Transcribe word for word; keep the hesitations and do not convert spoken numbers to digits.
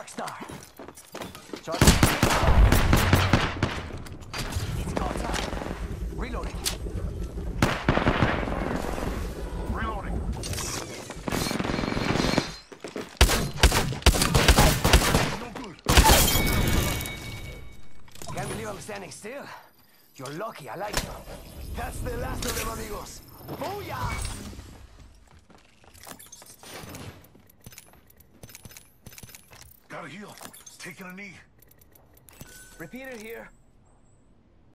Dark Star. Charge. It's go time. Reloading. Reloading. No good. Can't believe I'm standing still. You're lucky, I like you. That's the last of them, amigos. Booyah! Gotta heal. Taking a knee. Repeater here.